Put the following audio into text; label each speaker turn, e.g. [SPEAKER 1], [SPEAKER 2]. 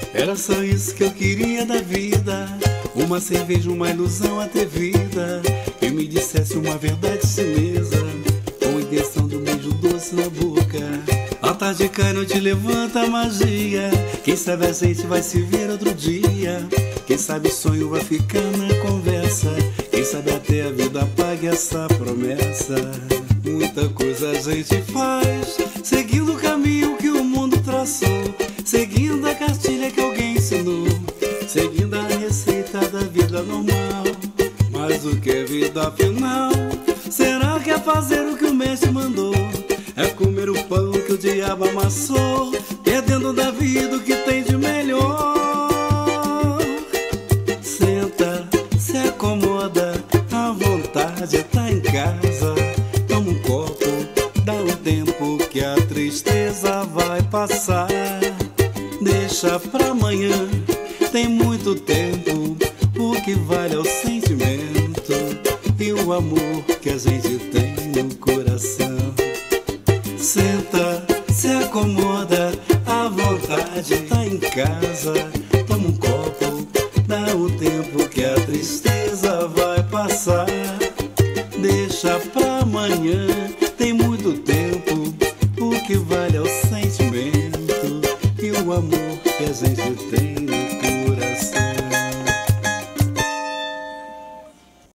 [SPEAKER 1] Era só isso que eu queria da vida, uma cerveja, uma ilusão atrevida, que me dissesse uma verdade chinesa, com a intenção de um beijo doce na boca. A tarde cai, não te levanta a magia, quem sabe a gente vai se ver outro dia, quem sabe o sonho vai ficar na conversa, quem sabe até a vida pague essa promessa. Muita coisa a gente faz, seguindo o caminho que o mundo traçou, seguindo a cartilha que alguém ensinou, seguindo a receita da vida normal. Mas o que é vida afinal? Será que é fazer o que o mestre mandou? É comer o pão que o diabo amassou, perdendo da vida o que tem de melhor. Senta, se acomoda, a vontade tá em casa. Toma um copo, dá um tempo que a tristeza vai passar. Deixa pra amanhã, tem muito tempo, o que vale é o sentimento e o amor que a gente tem no coração. Senta, se acomoda, a vontade tá em casa. Toma um copo, dá o tempo que a tristeza vai passar. Deixa pra amanhã, tem muito tempo, o que vale é o sentimento e o amor que a gente tem